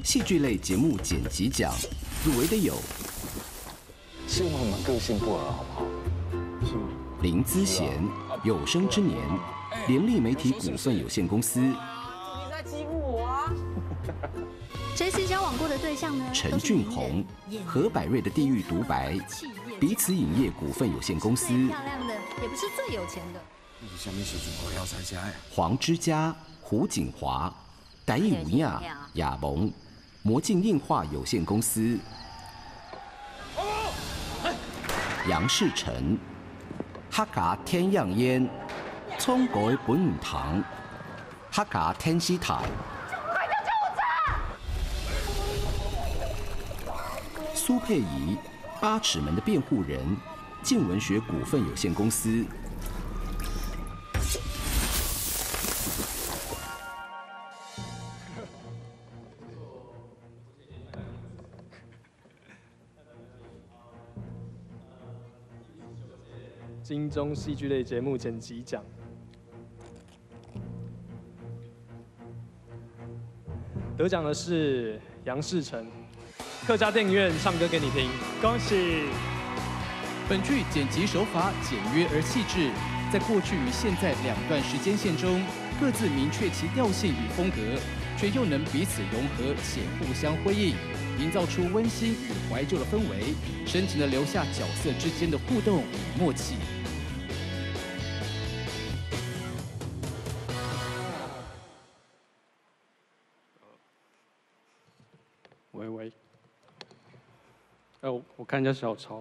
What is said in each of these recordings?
戏剧类节目剪辑奖入围的有希望我们个性不合，好不好？是吗？ 林姿贤，《有生之年》，联立媒体股份有限公司。 你在欺负我啊！ 谁是交往过的对象呢？ 陈俊宏，何百瑞的地狱独白，彼此影业股份有限公司。 最漂亮的，也不是最有钱的。 下面是准备要参加。 黄之嘉、胡锦华，台艺吴亚、亚萌，魔镜映画有限公司。杨世成，客家天样烟，葱改本唔糖，客家天丝台。苏佩仪，八尺门的辩护人，静文学股份有限公司。 金钟戏剧类节目剪辑奖，得奖的是杨世成，客家电影院唱歌给你听，恭喜！ 本剧剪辑手法简约而细致，在过去与现在两段时间线中，各自明确其调性与风格，却又能彼此融合且互相辉映，营造出温馨与怀旧的氛围，深情地留下角色之间的互动与默契。 喂，我看一下小抄。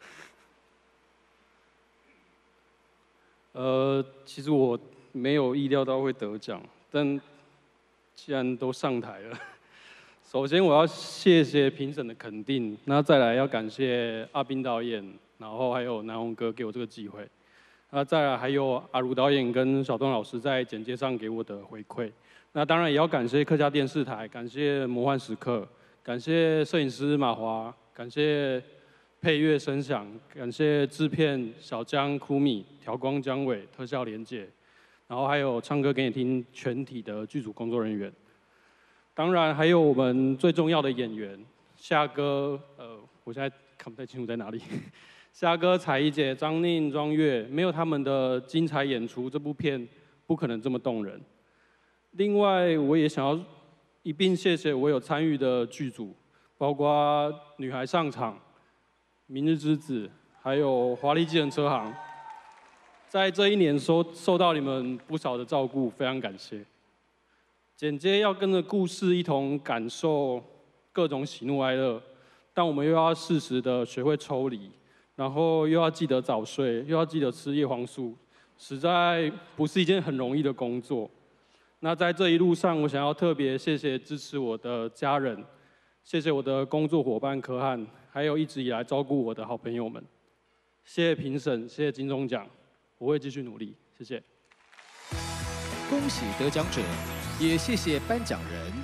其实我没有意料到会得奖，但既然都上台了，首先我要谢谢评审的肯定，那再来要感谢阿斌导演，然后还有南宏哥给我这个机会，那再来还有阿如导演跟小东老师在简介上给我的回馈，那当然也要感谢客家电视台，感谢魔幻时刻。感谢摄影师马华，感谢配乐声响，感谢制片小江、酷米、调光姜伟、特效连姐，然后还有唱歌给你听全体的剧组工作人员，当然还有我们最重要的演员夏哥，我现在看不太清楚在哪里，夏哥、彩怡姐、张宁、庄月，没有他们的精彩演出，这部片不可能这么动人。另外，我也想要一并谢谢我有参与的剧组，包括《女孩上场》、《明日之子》，还有《华丽计程车行》。在这一年受到你们不少的照顾，非常感谢。剪接要跟着故事一同感受各种喜怒哀乐，但我们又要适时的学会抽离，然后又要记得早睡，又要记得吃叶黄素，实在不是一件很容易的工作。那在这一路上，我想要特别谢谢支持我的家人，谢谢我的工作伙伴柯汉，还有一直以来照顾我的好朋友们。谢谢评审，谢谢金钟奖，我会继续努力，谢谢。 恭喜得奖者，也谢谢颁奖人。